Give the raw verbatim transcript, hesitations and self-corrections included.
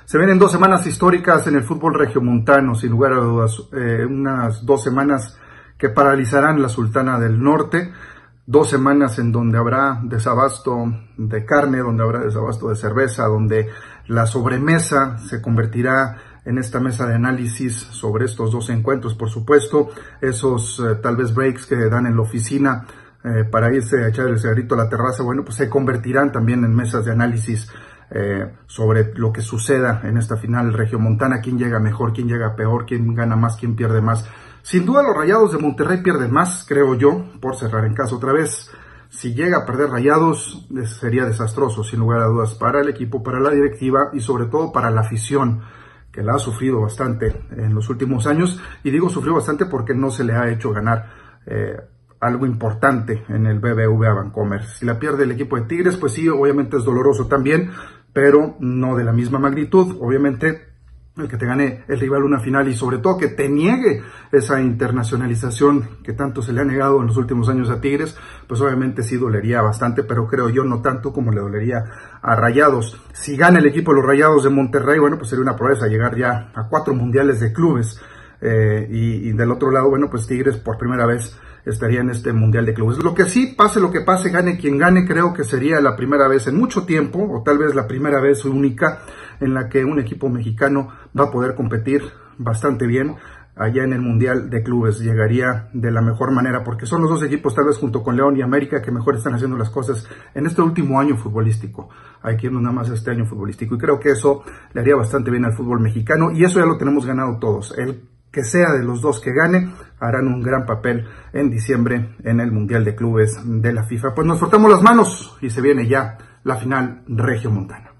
Se vienen dos semanas históricas en el fútbol regiomontano, sin lugar a dudas, eh, unas dos semanas que paralizarán la Sultana del Norte, dos semanas en donde habrá desabasto de carne, donde habrá desabasto de cerveza, donde la sobremesa se convertirá en esta mesa de análisis sobre estos dos encuentros, por supuesto, esos eh, tal vez breaks que dan en la oficina eh, para irse a echar el cigarrito a la terraza, bueno, pues se convertirán también en mesas de análisis Eh, sobre lo que suceda en esta final regiomontana, quién llega mejor, quién llega peor, quién gana más, quién pierde más. Sin duda los Rayados de Monterrey pierden más, creo yo, por cerrar en casa otra vez. Si llega a perder Rayados, sería desastroso, sin lugar a dudas, para el equipo, para la directiva y sobre todo para la afición, que la ha sufrido bastante en los últimos años. Y digo sufrió bastante porque no se le ha hecho ganar eh, algo importante en el B B V a Bancomer. Si la pierde el equipo de Tigres, pues sí, obviamente es doloroso también, pero no de la misma magnitud. Obviamente el que te gane el rival una final y sobre todo que te niegue esa internacionalización que tanto se le ha negado en los últimos años a Tigres, pues obviamente sí dolería bastante, pero creo yo no tanto como le dolería a Rayados. Si gana el equipo de los Rayados de Monterrey, bueno, pues sería una proeza llegar ya a cuatro mundiales de clubes. Eh, y, y del otro lado, bueno, pues Tigres por primera vez estaría en este Mundial de Clubes. Lo que sí, pase lo que pase, gane quien gane, creo que sería la primera vez en mucho tiempo, o tal vez la primera vez única, en la que un equipo mexicano va a poder competir bastante bien allá en el Mundial de Clubes. Llegaría de la mejor manera, porque son los dos equipos, tal vez junto con León y América, que mejor están haciendo las cosas en este último año futbolístico. Hay que irnos nada más este año futbolístico, y creo que eso le haría bastante bien al fútbol mexicano, y eso ya lo tenemos ganado todos. El que sea de los dos que gane, harán un gran papel en diciembre en el Mundial de Clubes de la FIFA. Pues nos frotamos las manos y se viene ya la final regiomontana.